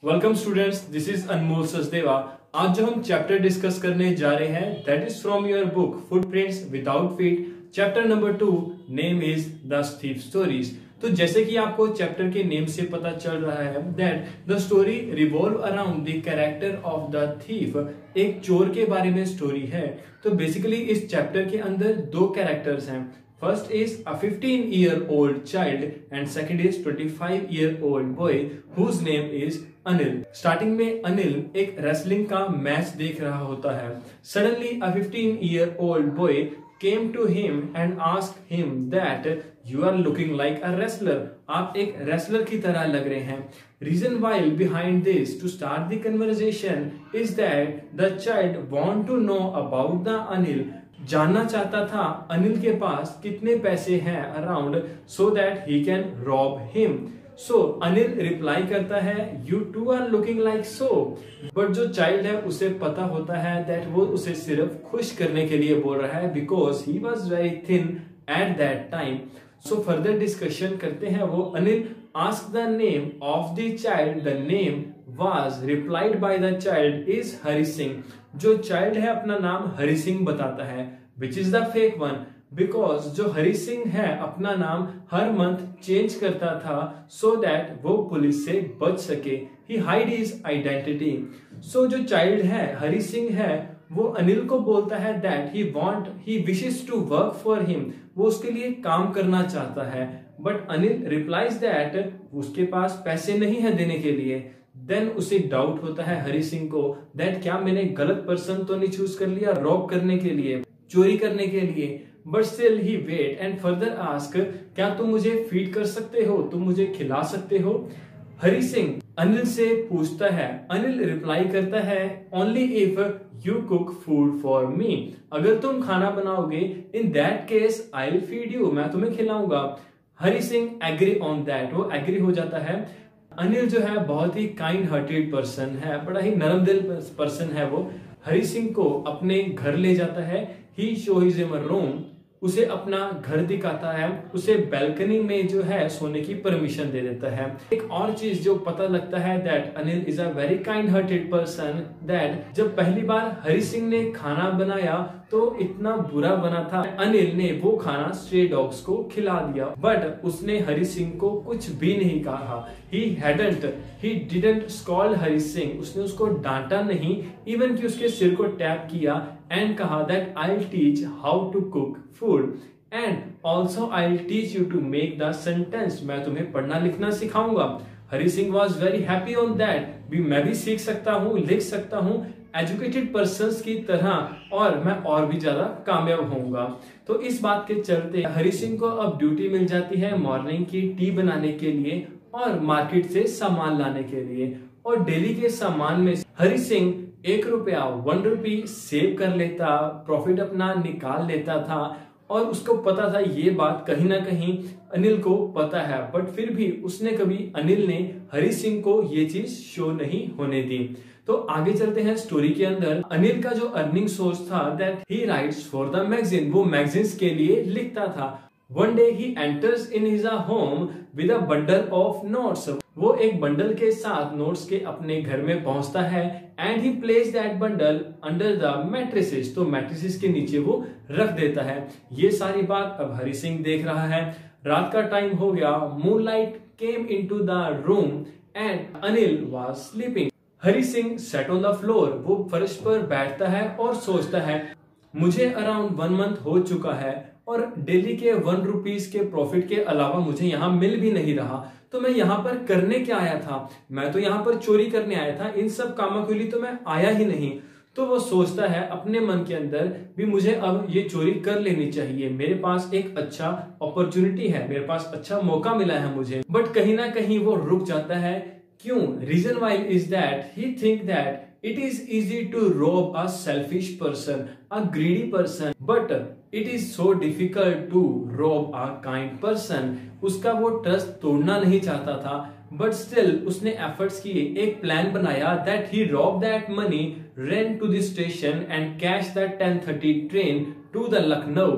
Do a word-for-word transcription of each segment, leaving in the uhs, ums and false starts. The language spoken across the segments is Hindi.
Welcome students, this is Anmol Sachdeva. आज जो हम चैप्टर डिस्कस करने जा रहे हैं that is from your book footprints without feet, chapter number two, name is the thief stories. तो जैसे कि आपको चैप्टर के नेम से पता चल रहा है that the story revolve around the character of the thief. एक चोर के बारे में स्टोरी है। तो बेसिकली इस चैप्टर के अंदर दो कैरेक्टर्स हैं। First is a fifteen year old child and second is twenty-five year old boy whose name is Anil. Starting में अनिल एक रेसलिंग का मैच देख रहा होता है। Suddenly a fifteen year old boy came to him and asked him that you are looking like a wrestler। आप एक रेसलर की तरह लग रहे हैं। Reason why behind this to start the conversation is that the child want to know about the Anil. जानना चाहता था अनिल के पास कितने पैसे हैं around so that he can rob him. So Anil reply करता है you too are looking like so. But जो चाइल्ड है उसे पता होता है दैट वो उसे सिर्फ खुश करने के लिए बोल रहा है because he was very thin at that time. So further discussion करते हैं वो। Anil ask the name of the child. The name was replied by the child is Hari Singh. जो चाइल्ड है अपना नाम हरि सिंह बताता है which is the fake one because जो हरि सिंह है अपना नाम हर मंथ चेंज करता था so that वो पुलिस से बच सके। he hide his identity। so जो चाइल्ड है हरि सिंह है वो अनिल को बोलता है that he want he wishes to work for him। वो उसके लिए काम करना चाहता है बट अनिल रिप्लाइज दैट उसके पास पैसे नहीं है देने के लिए। देन उसे डाउट होता है हरि सिंह को दैट क्या मैंने गलत पर्सन तो नहीं चूज कर लिया रॉब करने के लिए, चोरी करने के लिए। But still he wait and further ask क्या तुम मुझे फीड कर सकते हो, तुम मुझे खिला सकते हो। हरि सिंह अनिल से पूछता है। अनिल रिप्लाई करता है only if you cook food for me. अगर तुम खाना बनाओगे in that case I will feed you, मैं तुम्हें खिलाऊंगा। Hari Singh agree on that, वो एग्री हो जाता है। अनिल जो है बहुत ही काइंड हार्टेड पर्सन है, बड़ा ही नरम दिल पर्सन है। वो हरि सिंह को अपने घर ले जाता है। He shows him a room, उसे अपना घर दिखाता है, उसे बैल्कनी में जो है सोने की परमिशन दे देता है। एक और चीज जो पता लगता है that Anil is a very kind hearted person that जब पहली बार हरि सिंह ने खाना बनाया तो इतना बुरा बना था। अनिल ने वो खाना स्ट्रे डॉग्स को खिला दिया बट उसने हरि सिंह को कुछ भी नहीं कहा। He hadn't he didn't scold Hari Singh, उसने उसको डांटा नहीं, इवन कि उसके सिर को टैप किया एंड कहा that I will teach how to cook food and also I will teach you to make the sentence. मैं तुम्हें पढ़ना लिखना सिखाऊंगा। Hari Singh was very happy on that भी मैं भी सीख सकता हूँ, लिख सकता हूँ एजुकेटेड पर्संस की तरह और मैं और भी ज्यादा कामयाब होऊंगा। तो इस बात के चलते हरि सिंह को अब ड्यूटी मिल जाती है मॉर्निंग की टी बनाने के लिए और मार्केट से सामान लाने के लिए। और डेली के सामान में हरि सिंह एक रुपया वन रुपी सेव कर लेता, प्रॉफिट अपना निकाल लेता था और उसको पता था ये बात कहीं ना कहीं अनिल को पता है बट फिर भी उसने कभी अनिल ने हरि सिंह को ये चीज शो नहीं होने दी। तो आगे चलते हैं स्टोरी के अंदर। अनिल का जो अर्निंग सोर्स था that he writes for the magazine, वो मैगजीन्स के लिए लिखता था। One day he enters in his home with a bundle of notes. वो एक बंडल के साथ नोट्स के अपने घर में पहुंचता है and he place that bundle under the mattresses. तो मैट्रेसेस के नीचे वो रख देता है। ये सारी बात अब हरि सिंह देख रहा है। रात का टाइम हो गया। Moonlight came into the room and Anil was sleeping. Hari Singh set on the floor, वो फर्श पर बैठता है और सोचता है मुझे अराउंड वन मंथ हो चुका है और डेली के वन रुपीज के प्रॉफिट के अलावा मुझे यहाँ मिल भी नहीं रहा, तो मैं यहाँ पर करने क्या आया था? मैं तो यहाँ पर चोरी करने आया था, इन सब कामों के लिए तो मैं आया ही नहीं। तो वो सोचता है अपने मन के अंदर भी मुझे अब ये चोरी कर लेनी चाहिए, मेरे पास एक अच्छा अपॉर्चुनिटी है, मेरे पास अच्छा मौका मिला है मुझे। बट कहीं ना कहीं वो रुक जाता है। क्यों? Reason why is that he think that it is easy to rob a selfish person, a greedy person, but it is so difficult to rob a kind person। उसका वो ट्रस्ट तोड़ना नहीं चाहता था बट स्टिल उसने एफर्ट्स किए, एक प्लान बनाया that he rob that money, ran to the station and catch the ten thirty train to the Lucknow.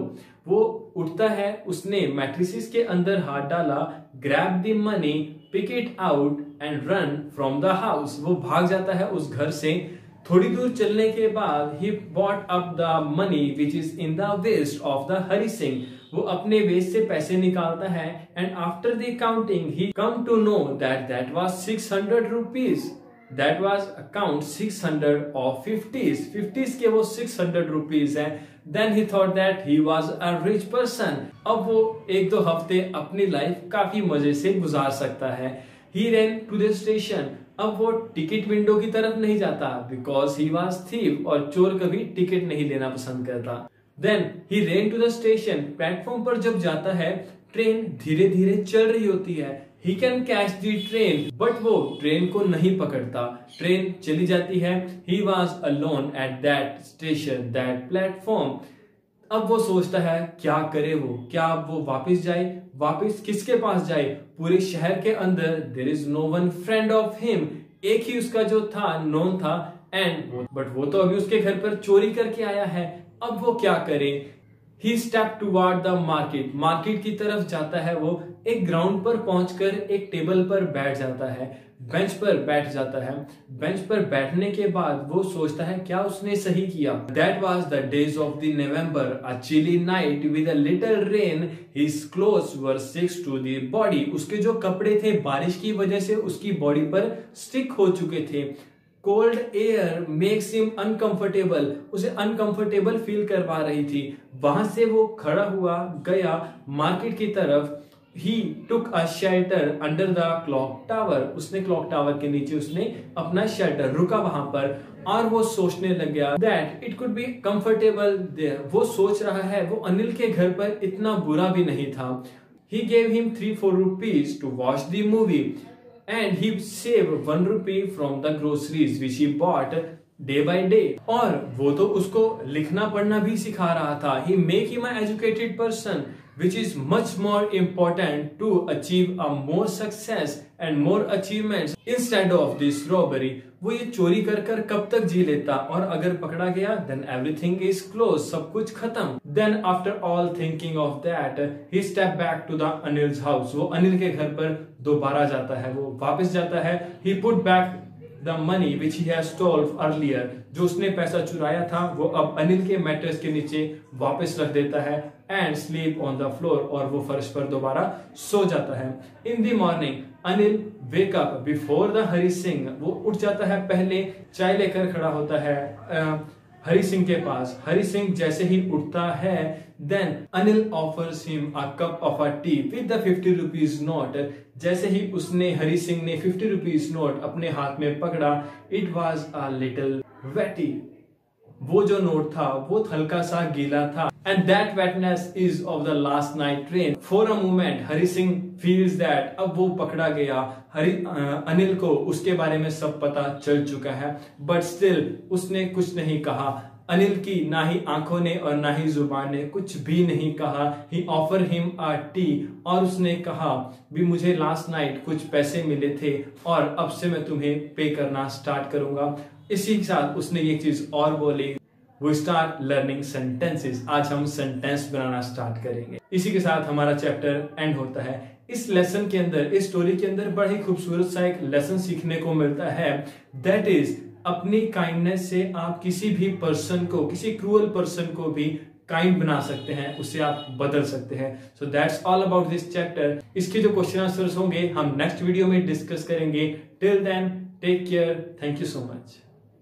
वो उठता है, उसने मैट्रिसेस के अंदर हाथ डाला, grab the money, pick it out and run from the house. वो भाग जाता है उस घर से। थोड़ी दूर चलने के बाद he bought up the money which is in the waist of the Hari Singh. वो अपने वेस्ट से पैसे निकालता है and after the counting he come to know that that was six hundred rupees. That was account six hundred of fifties. Fifties के वो सिक्स हंड्रेड रुपीज है। Then he thought that he was a rich person. अब वो एक दो हफ्ते अपनी लाइफ काफी मजे से गुजार सकता है। He ran to the station. अब वो टिकट विंडो की तरफ नहीं जाता बिकॉज ही वाज थीव, और चोर कभी टिकट नहीं लेना पसंद करता। Then he ran to the station. Platform पर जब जाता है, ट्रेन धीरे धीरे चल रही होती है। He can catch the train, but वो ट्रेन को नहीं पकड़ता। ट्रेन चली जाती है। He was alone at that station, that platform. अब वो सोचता है क्या करे वो, क्या अब वो वापस जाए, वापस किसके पास जाए? पूरे शहर के अंदर there is no one friend of him. एक ही उसका जो था नोन था, एंड बट वो तो अभी उसके घर पर चोरी करके आया है। अब वो क्या करे? He step toward the market. Market की तरफ जाता है वो। एक ग्राउंड पर पहुंचकर एक टेबल पर बैठ जाता है, बेंच पर बैठ जाता है। बेंच पर बैठने के बाद वो सोचता है क्या उसने सही किया। That was the days of the November, a chilly night with a little rain, his clothes were sticks to the body. उसके जो कपड़े थे बारिश की वजह से उसकी बॉडी पर स्टिक हो चुके थे। Cold air makes him uncomfortable, उसे अनकंफर्टेबल फील करवा रही थी। वहां से वो खड़ा हुआ गया मार्केट की तरफ। He took a shelter under the clock tower. उसने क्लॉक टावर के नीचे उसने अपना शेल्टर, रुका वहां पर, और वो सोचने लग गया that it could be comfortable there. वो सोच रहा है वो अनिल के घर पर इतना बुरा भी नहीं था। He gave him three four rupees to watch the movie and he saved one rupee from the groceries which he bought day by day। और वो तो उसको लिखना पढ़ना भी सिखा रहा था। he make him an educated person which is much more important to achieve a more success and more achievements instead of this robbery। वो ये चोरी कर कर कब तक जी लेता, और अगर पकड़ा गया then everything is closed, सब कुछ खत्म। Then after all thinking of that he stepped back to the Anil's house। वो अनिल के घर पर दोबारा जाता है, वो वापस जाता है। he put back the money which he has stole earlier। जो उसने पैसा चुराया था वो अब अनिल के मैट्रेस के नीचे वापस रख देता है। And sleep on the floor, और वो फर्श पर दोबारा सो जाता है। In the morning Anil wake up before the Hari Singh. वो उठ जाता है, पहले चाय लेकर खड़ा होता है हरि सिंह के पास। हरि सिंह जैसे ही उठता है, then Anil offers him a cup of a tea with the fifty rupees note. जैसे ही उसने हरि सिंह ने फिफ्टी रुपीज नोट अपने हाथ में पकड़ा, it was a little wetty. वो जो नोट था वो हल्का सा गीला था। And that wetness is of the last night train. For a moment Hari Singh feels that अब वो पकड़ा गया। हरि अनिल को उसके बारे में सब पता चल चुका है, बट स्टिल उसने कुछ नहीं कहा। अनिल की ना ही आंखों ने और ना ही जुबान ने कुछ भी नहीं कहा। He offer him a tea, और उसने कहा भी मुझे लास्ट नाइट कुछ पैसे मिले थे और अब से मैं तुम्हें पे करना स्टार्ट करूंगा। इसी के साथ उसने एक चीज और बोली, वो स्टार्ट लर्निंग सेंटेंसेस। आज हम सेंटेंस बनाना स्टार्ट करेंगे। इसी के साथ हमारा चैप्टर एंड होता है। इस लेसन के अंदर, इस स्टोरी के अंदर बड़ा ही खूबसूरत सा एक लेसन सीखने को मिलता है। दैट इज अपनी काइंडनेस से आप किसी भी पर्सन को, किसी क्रूअल पर्सन को भी काइंड बना सकते हैं, उसे आप बदल सकते हैं। So that's all about this chapter. इसके जो क्वेश्चन आंसर्स होंगे हम नेक्स्ट वीडियो में डिस्कस करेंगे। Till then take care, thank you so much.